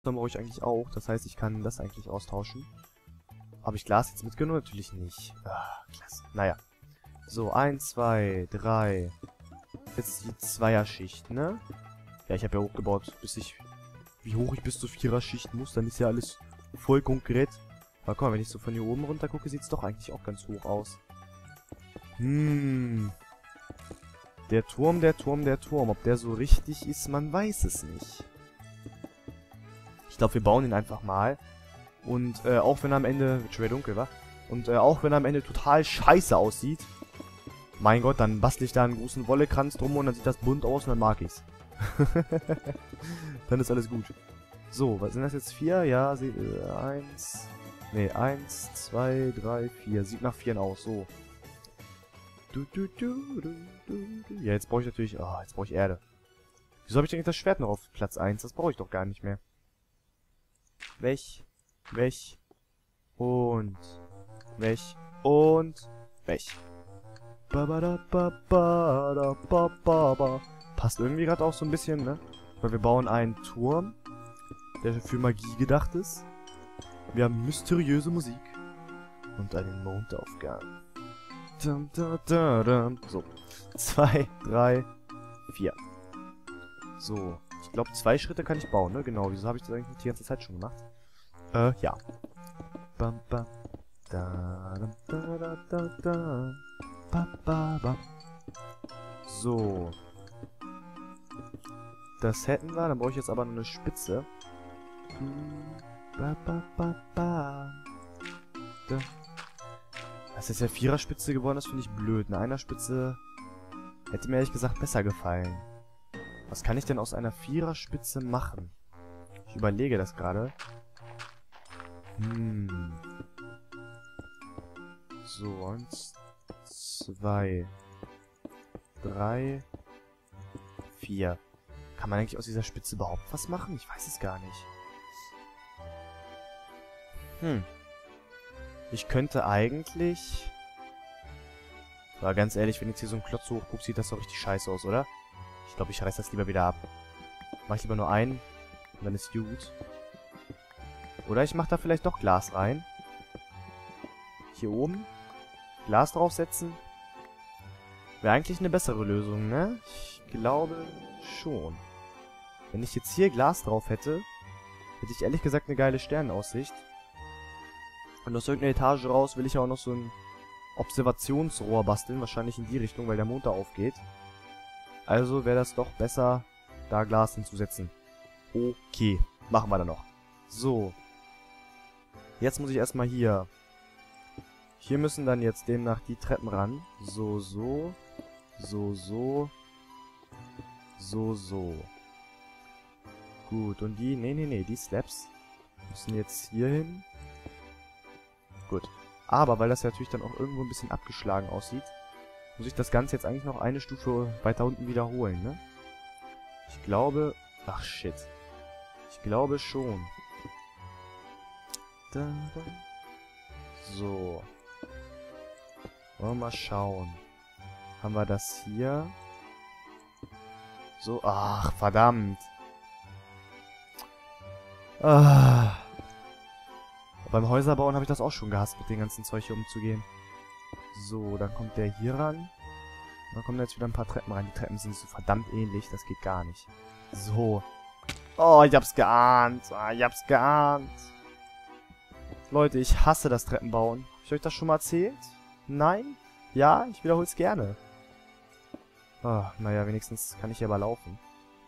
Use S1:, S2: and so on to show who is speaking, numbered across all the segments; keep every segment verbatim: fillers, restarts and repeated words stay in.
S1: Dann brauche ich eigentlich auch. Das heißt, ich kann das eigentlich austauschen. Habe ich Glas jetzt mitgenommen? Natürlich nicht. Ah, klasse. Naja. So, eins, zwei, drei. Jetzt die Zweierschicht, ne? Ja, ich habe ja hochgebaut, bis ich... Wie hoch ich bis zur Viererschicht muss, dann ist ja alles voll konkret. Aber guck mal, wenn ich so von hier oben runter gucke, sieht es doch eigentlich auch ganz hoch aus. Hm. Der Turm, der Turm, der Turm. Ob der so richtig ist, man weiß es nicht. Ich glaube, wir bauen ihn einfach mal. Und äh, auch wenn er am Ende... Wird schon wieder dunkel, wa? Und äh, auch wenn er am Ende total scheiße aussieht. Mein Gott, dann bastel ich da einen großen Wollekranz drum und dann sieht das bunt aus und dann mag ich's. Dann ist alles gut. So, was sind das jetzt? Vier? Ja, sie, äh, eins... Ne, eins, zwei, drei, vier. Sieht nach vieren aus, so. Du, du, du, du, du, du. Ja, jetzt brauche ich natürlich... Ah, oh, jetzt brauche ich Erde. Wieso habe ich denn das Schwert noch auf Platz eins? Das brauche ich doch gar nicht mehr. Weg. Weg. Und... Weg. Und... Weg. Ba, ba, da, ba, ba, da, ba, ba, ba. Passt irgendwie gerade auch so ein bisschen, ne? Weil wir bauen einen Turm, der für Magie gedacht ist. Wir haben mysteriöse Musik. Und einen Mondaufgang. Dum, dum, dum, dum. So. Zwei, drei, vier. So. Ich glaube, zwei Schritte kann ich bauen, ne? Genau. Wieso habe ich das eigentlich die ganze Zeit schon gemacht? Äh, ja. Bam, bam. Da, da, da, da, da. Ba, ba, ba. So. Das hätten wir. Dann brauche ich jetzt aber noch eine Spitze. Ba, ba, ba, ba. Da. Das ist ja Viererspitze geworden. Das finde ich blöd. Eine Einerspitze hätte mir ehrlich gesagt besser gefallen. Was kann ich denn aus einer Viererspitze machen? Ich überlege das gerade. Hm. So, eins, zwei, drei, vier. Kann man eigentlich aus dieser Spitze überhaupt was machen? Ich weiß es gar nicht. Hm. Ich könnte eigentlich... Aber ganz ehrlich, wenn jetzt hier so ein Klotz hochguckt, sieht das doch richtig scheiße aus, oder? Ich glaube, ich reiß das lieber wieder ab. Mach ich lieber nur einen und dann ist gut. Oder ich mache da vielleicht doch Glas rein. Hier oben. Glas draufsetzen. Wäre eigentlich eine bessere Lösung, ne? Ich glaube schon. Wenn ich jetzt hier Glas drauf hätte, hätte ich ehrlich gesagt eine geile Sternenaussicht. Und aus irgendeiner Etage raus will ich auch noch so ein Observationsrohr basteln. Wahrscheinlich in die Richtung, weil der Mond da aufgeht. Also wäre das doch besser, da Glas hinzusetzen. Okay, machen wir dann noch. So. Jetzt muss ich erstmal hier... Hier müssen dann jetzt demnach die Treppen ran. So, so. So, so. So, so. Gut, und die... Nee, nee, nee, die Slabs müssen jetzt hier hin. Gut. Aber, weil das ja natürlich dann auch irgendwo ein bisschen abgeschlagen aussieht, muss ich das Ganze jetzt eigentlich noch eine Stufe weiter unten wiederholen, ne? Ich glaube... Ach, shit. Ich glaube schon. Da, da. So. Wollen wir mal schauen. Haben wir das hier? So, ach, verdammt. Ah. Beim Häuserbauen habe ich das auch schon gehasst, mit dem ganzen Zeug hier umzugehen. So, dann kommt der hier ran. Dann kommen jetzt wieder ein paar Treppen rein. Die Treppen sind so verdammt ähnlich, das geht gar nicht. So. Oh, ich hab's geahnt. Ah, ich hab's geahnt. Leute, ich hasse das Treppenbauen. Hab ich euch das schon mal erzählt? Nein? Ja, ich wiederhol's gerne. Oh, naja, wenigstens kann ich hier aber laufen.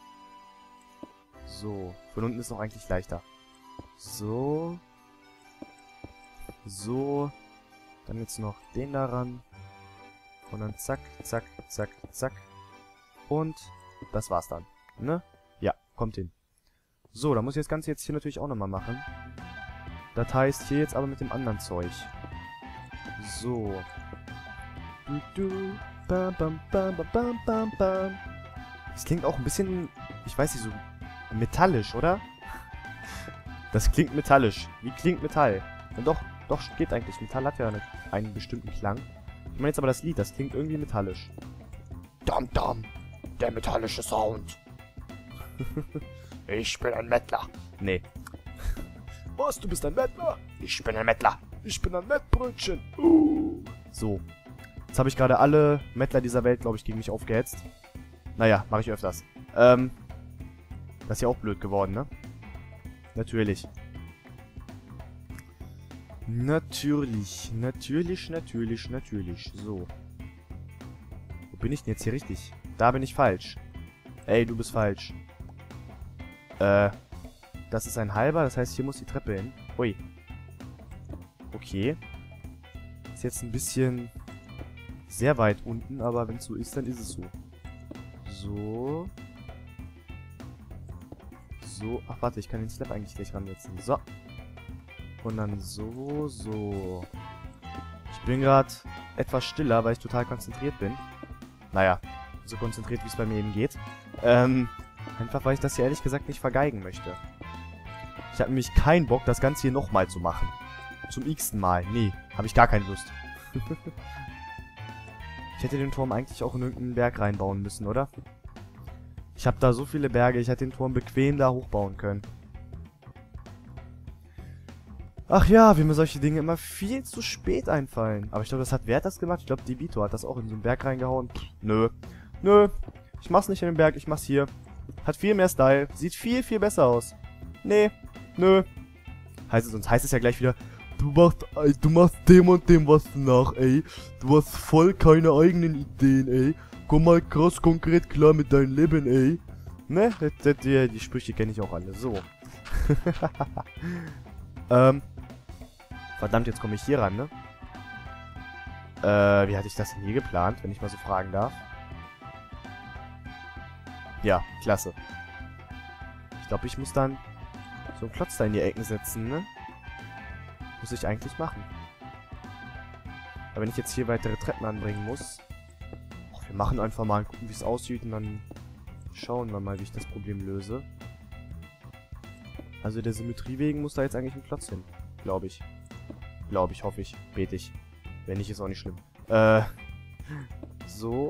S1: So. Von unten ist noch eigentlich leichter. So. So. Dann jetzt noch den daran. Und dann zack, zack, zack, zack. Und das war's dann. Ne? Ja, kommt hin. So, dann muss ich das Ganze jetzt hier natürlich auch nochmal machen. Das heißt, hier jetzt aber mit dem anderen Zeug. So. Du, du. Bam, bam, bam, bam, bam, bam, bam. Das klingt auch ein bisschen, ich weiß nicht, so metallisch, oder? Das klingt metallisch. Wie klingt Metall? Ja, doch, doch, geht eigentlich. Metall hat ja eine, einen bestimmten Klang. Ich meine jetzt aber das Lied, das klingt irgendwie metallisch. Dam, dam. Der metallische Sound. Ich bin ein Mettler. Nee. Was, du bist ein Mettler? Ich bin ein Mettler. Ich bin ein Mettbrötchen. Uh. So. Jetzt habe ich gerade alle Mettler dieser Welt, glaube ich, gegen mich aufgehetzt. Naja, mache ich öfters. Ähm. Das ist ja auch blöd geworden, ne? Natürlich. Natürlich. Natürlich, natürlich, natürlich. So. Wo bin ich denn jetzt hier richtig? Da bin ich falsch. Ey, du bist falsch. Äh. Das ist ein halber, das heißt, hier muss die Treppe hin. Ui. Okay. Ist jetzt ein bisschen sehr weit unten, aber wenn es so ist, dann ist es so. So. So. Ach, warte, ich kann den Slab eigentlich gleich ransetzen. So. Und dann so, so. Ich bin gerade etwas stiller, weil ich total konzentriert bin. Naja, so konzentriert, wie es bei mir eben geht. Ähm, einfach, weil ich das hier ehrlich gesagt nicht vergeigen möchte. Ich habe nämlich keinen Bock, das Ganze hier nochmal zu machen. Zum x-ten Mal. Nee, habe ich gar keine Lust. Ich hätte den Turm eigentlich auch in irgendeinen Berg reinbauen müssen, oder? Ich habe da so viele Berge, ich hätte den Turm bequem da hochbauen können. Ach ja, wie mir solche Dinge immer viel zu spät einfallen. Aber ich glaube, das hat wer hat das gemacht? Ich glaube, Debito hat das auch in so einen Berg reingehauen. Pff, nö. Nö. Ich mach's nicht in den Berg, ich mach's hier. Hat viel mehr Style. Sieht viel, viel besser aus. Nee. Nö. Heißt es, sonst heißt es ja gleich wieder, du machst, du machst dem und dem was nach, ey. Du hast voll keine eigenen Ideen, ey. Komm mal krass konkret klar mit deinem Leben, ey. Ne? Die, die, die Sprüche kenne ich auch alle. So. ähm. Verdammt, jetzt komme ich hier ran, ne? Äh, wie hatte ich das denn hier geplant, wenn ich mal so fragen darf? Ja, klasse. Ich glaube, ich muss dann so einen Klotz da in die Ecken setzen, ne? Muss ich eigentlich machen. Aber wenn ich jetzt hier weitere Treppen anbringen muss... Och, wir machen einfach mal und gucken, wie es aussieht und dann schauen wir mal, wie ich das Problem löse. Also der Symmetrie wegen muss da jetzt eigentlich ein Klotz hin. Glaube ich. Glaube ich, hoffe ich, bete ich. Wenn nicht, ist auch nicht schlimm. Äh, so.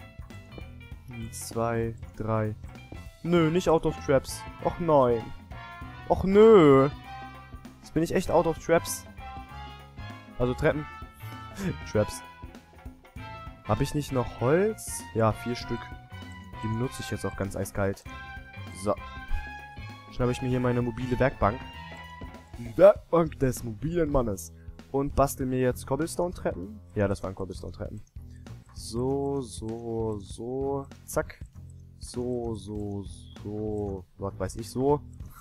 S1: Zwei, drei. Nö, nicht out of traps. Och nein. Och nö. Jetzt bin ich echt out of traps. Also Treppen. Traps. Habe ich nicht noch Holz? Ja, vier Stück. Die benutze ich jetzt auch ganz eiskalt. So. Schnappe ich mir hier meine mobile Werkbank. Die Werkbank des mobilen Mannes. Und bastel mir jetzt Cobblestone-Treppen. Ja, das waren Cobblestone-Treppen. So, so, so. Zack. So, so, so. Was weiß ich, so.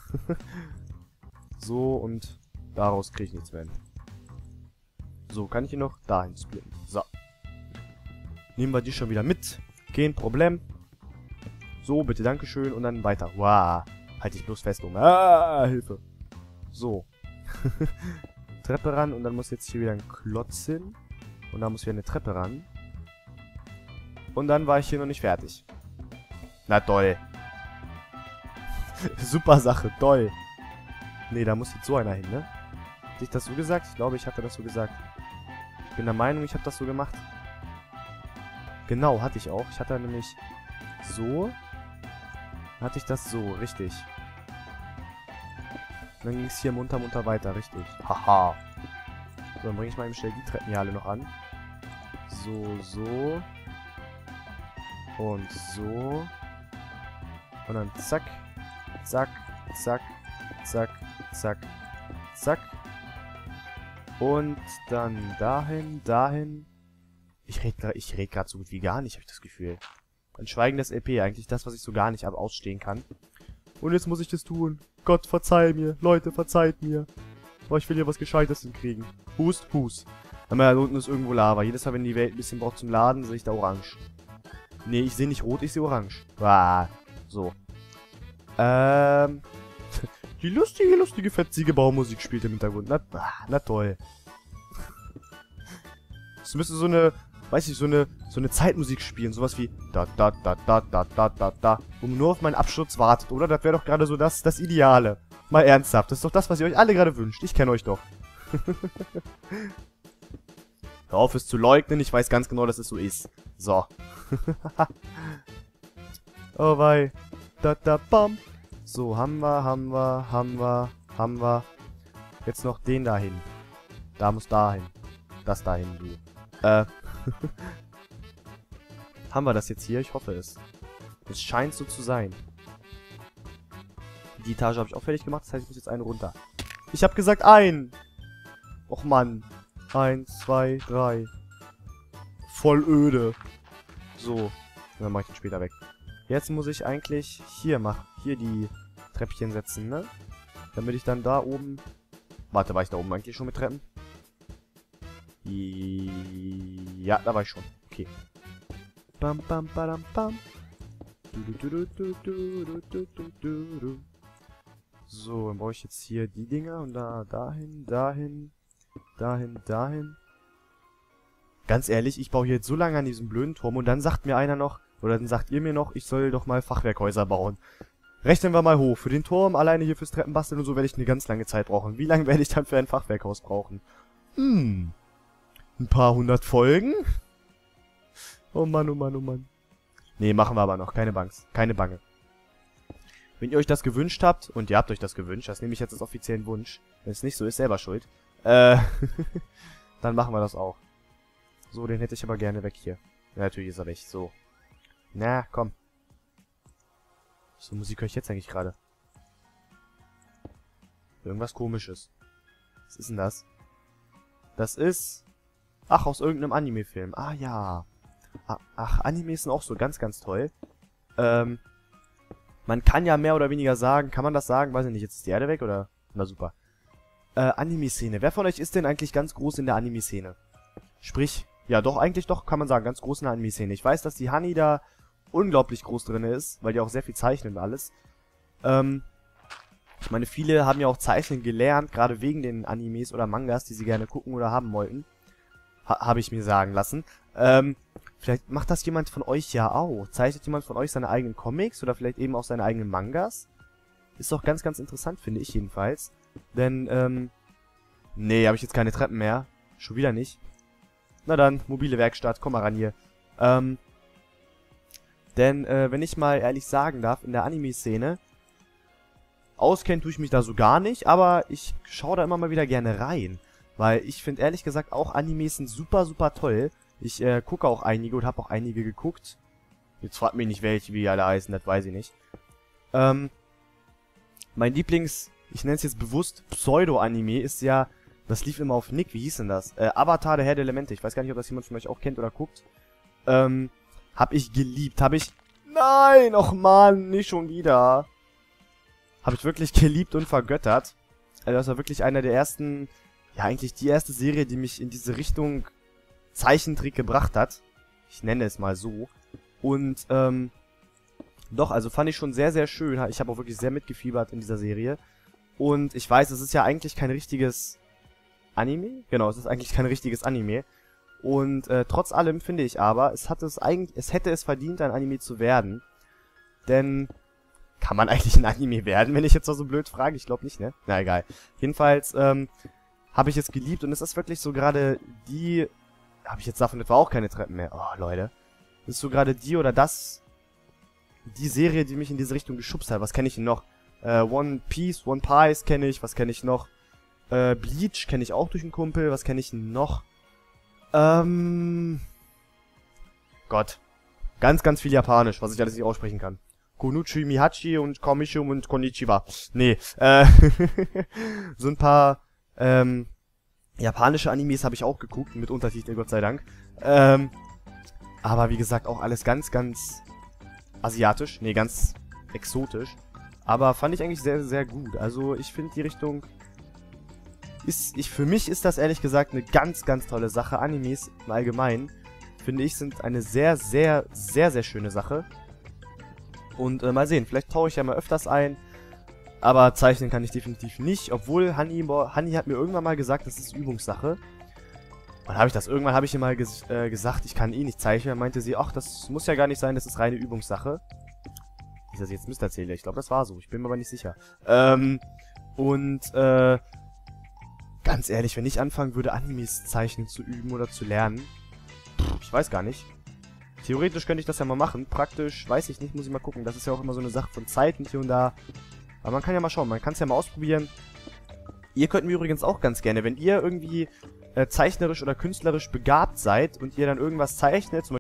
S1: So, und daraus kriege ich nichts mehr hin. So, kann ich ihn noch dahin splitten. So. Nehmen wir die schon wieder mit. Kein Problem. So, bitte, dankeschön. Und dann weiter. Wow. Halt dich bloß fest um. Ah, Hilfe. So. Treppe ran und dann muss jetzt hier wieder ein Klotz hin. Und dann muss wieder eine Treppe ran. Und dann war ich hier noch nicht fertig. Na toll. Super Sache, toll. Nee, da muss jetzt so einer hin, ne? Hatte ich das so gesagt? Ich glaube, ich hatte das so gesagt. Ich bin der Meinung, ich habe das so gemacht. Genau, hatte ich auch. Ich hatte nämlich so. Hatte ich das so, richtig. Und dann ging es hier munter, munter weiter, richtig. Haha. So, dann bringe ich mal eben schnell die Treppen hier alle noch an. So, so. Und so. Und dann zack, zack, zack, zack, zack, zack. Und dann dahin, dahin. Ich rede ich red gerade so gut wie gar nicht, habe ich das Gefühl. Ein schweigendes L P, eigentlich das, was ich so gar nicht ab ausstehen kann. Und jetzt muss ich das tun. Gott, verzeih mir. Leute, verzeiht mir. Oh, ich will hier was Gescheites hinkriegen. Hust, hust. Aber da unten ist irgendwo Lava. Jedes Mal, wenn die Welt ein bisschen braucht zum Laden, sehe ich da orange. Nee, ich sehe nicht rot, ich sehe orange. Ah, so. Ähm. Die lustige, lustige, fetzige Baumusik spielt im Hintergrund. Na, na toll. Es müsste so eine, weiß ich, so eine, so eine Zeitmusik spielen. Sowas wie da, da, da, da, da, da, da, da. Wo man nur auf meinen Absturz wartet, oder? Das wäre doch gerade so das, das Ideale. Mal ernsthaft. Das ist doch das, was ihr euch alle gerade wünscht. Ich kenne euch doch. Hör auf, es zu leugnen. Ich weiß ganz genau, dass es so ist. So. Oh wei. Da, da, bam. So, haben wir, haben wir, haben wir, haben wir. Jetzt noch den dahin. Da muss dahin. Das dahin, du. Äh. Haben wir das jetzt hier? Ich hoffe es. Es scheint so zu sein. Die Etage habe ich auch fertig gemacht. Das heißt, ich muss jetzt eine runter. Ich habe gesagt ein. Och Mann. Eins, zwei, drei. Voll öde. So. Dann mache ich den später weg. Jetzt muss ich eigentlich hier machen. Hier die Treppchen setzen, ne? Damit ich dann da oben... Warte, war ich da oben eigentlich schon mit Treppen? Ja, da war ich schon. Okay. Bam, bam, badam, bam. So, dann brauche ich jetzt hier die Dinger und da, dahin, dahin, dahin, dahin. Ganz ehrlich, ich baue hier jetzt so lange an diesem blöden Turm und dann sagt mir einer noch, oder dann sagt ihr mir noch, ich soll doch mal Fachwerkhäuser bauen. Rechnen wir mal hoch. Für den Turm, alleine hier fürs Treppenbasteln und so werde ich eine ganz lange Zeit brauchen. Wie lange werde ich dann für ein Fachwerkhaus brauchen? Hm. Ein paar hundert Folgen? Oh Mann, oh Mann, oh Mann. Nee, machen wir aber noch. Keine Bangs. Keine Bange. Wenn ihr euch das gewünscht habt, und ihr habt euch das gewünscht, das nehme ich jetzt als offiziellen Wunsch. Wenn es nicht so ist, selber schuld. Äh, dann machen wir das auch. So, den hätte ich aber gerne weg hier. Ja, natürlich ist er weg. So. Na, komm. So, Musik höre ich jetzt eigentlich gerade. Irgendwas Komisches. Was ist denn das? Das ist... Ach, aus irgendeinem Anime-Film. Ah, ja. Ah, ach, Animes sind auch so ganz, ganz toll. Ähm... Man kann ja mehr oder weniger sagen, kann man das sagen? Weiß ich nicht, jetzt ist die Erde weg, oder? Na super. Äh, Anime-Szene. Wer von euch ist denn eigentlich ganz groß in der Anime-Szene? Sprich, ja doch, eigentlich doch, kann man sagen, ganz groß in der Anime-Szene. Ich weiß, dass die Hani da unglaublich groß drin ist, weil die auch sehr viel zeichnen und alles. Ähm, ich meine, viele haben ja auch Zeichnen gelernt, gerade wegen den Animes oder Mangas, die sie gerne gucken oder haben wollten. Ha habe ich mir sagen lassen. Ähm, vielleicht macht das jemand von euch ja auch. Zeichnet jemand von euch seine eigenen Comics oder vielleicht eben auch seine eigenen Mangas? Ist doch ganz, ganz interessant, finde ich jedenfalls. Denn, ähm... Nee, habe ich jetzt keine Treppen mehr. Schon wieder nicht. Na dann, mobile Werkstatt, komm mal ran hier. Ähm... Denn, äh, wenn ich mal ehrlich sagen darf, in der Anime-Szene... Auskennen tue ich mich da so gar nicht, aber ich schaue da immer mal wieder gerne rein. Weil ich finde ehrlich gesagt auch Animes sind super, super toll. Ich äh, gucke auch einige und habe auch einige geguckt. Jetzt fragt mich nicht welche, wie die alle heißen, das weiß ich nicht. Ähm, mein Lieblings, ich nenne es jetzt bewusst Pseudo-Anime, ist ja, das lief immer auf Nick, wie hieß denn das? Äh, Avatar, der Herr der Elemente. Ich weiß gar nicht, ob das jemand von euch auch kennt oder guckt. Ähm, hab ich geliebt, hab ich... Nein, och man, nicht schon wieder. Hab ich wirklich geliebt und vergöttert. Also das war wirklich einer der ersten... Ja, eigentlich die erste Serie, die mich in diese Richtung Zeichentrick gebracht hat. Ich nenne es mal so. Und, ähm, doch, also fand ich schon sehr, sehr schön. Ich habe auch wirklich sehr mitgefiebert in dieser Serie. Und ich weiß, es ist ja eigentlich kein richtiges Anime. Genau, es ist eigentlich kein richtiges Anime. Und, äh, trotz allem finde ich aber, es hat es eigentlich, es hätte es verdient, ein Anime zu werden. Denn, kann man eigentlich ein Anime werden, wenn ich jetzt so blöd frage? Ich glaube nicht, ne? Na, egal. Jedenfalls, ähm, habe ich es geliebt und es ist wirklich so gerade die... Habe ich jetzt davon etwa auch keine Treppen mehr? Oh, Leute. Das ist so gerade die oder das... Die Serie, die mich in diese Richtung geschubst hat. Was kenne ich denn noch? Äh, One Piece, One Piece kenne ich. Was kenne ich noch? Äh, Bleach kenne ich auch durch einen Kumpel. Was kenne ich denn noch? Ähm... Gott. Ganz, ganz viel Japanisch, was ich alles nicht aussprechen kann. Konuchi, Mihachi und Komishum und Konnichiwa. Nee, äh... so ein paar... Ähm, japanische Animes habe ich auch geguckt, mit Untertiteln, Gott sei Dank. Ähm, aber wie gesagt, auch alles ganz, ganz asiatisch, nee, ganz exotisch. Aber fand ich eigentlich sehr, sehr gut. Also ich finde die Richtung, ist, ich, für mich ist das ehrlich gesagt eine ganz, ganz tolle Sache. Animes im Allgemeinen, finde ich, sind eine sehr, sehr, sehr, sehr schöne Sache. Und äh, mal sehen, vielleicht taue ich ja mal öfters ein. Aber zeichnen kann ich definitiv nicht, obwohl Hani, Hani hat mir irgendwann mal gesagt, das ist Übungssache. Wann habe ich das? Irgendwann habe ich ihr mal ges äh, gesagt, ich kann eh nicht zeichnen. Dann meinte sie, ach, das muss ja gar nicht sein, das ist reine Übungssache. Ist das jetzt Mist erzähle? Ich glaube, das war so. Ich bin mir aber nicht sicher. Ähm, und, äh, ganz ehrlich, wenn ich anfangen würde, Animes zeichnen zu üben oder zu lernen, pff, ich weiß gar nicht. Theoretisch könnte ich das ja mal machen. Praktisch, weiß ich nicht, muss ich mal gucken. Das ist ja auch immer so eine Sache von Zeiten hier und da. Aber man kann ja mal schauen, man kann es ja mal ausprobieren. Ihr könnt mir übrigens auch ganz gerne, wenn ihr irgendwie äh, zeichnerisch oder künstlerisch begabt seid und ihr dann irgendwas zeichnet, zum